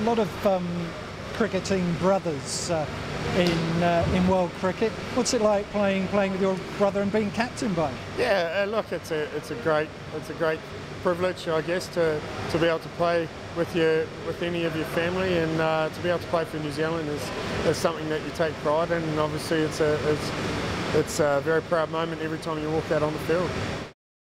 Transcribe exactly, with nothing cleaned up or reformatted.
lot of um, cricketing brothers uh, in uh, in world cricket. What's it like playing playing with your brother and being captain by him? Yeah, uh, look, it's a it's a great it's a great privilege, I guess, to to be able to play with your with any of your family, and uh, to be able to play for New Zealand is, is something that you take pride in, and obviously it's a it's it's a very proud moment every time you walk out on the field.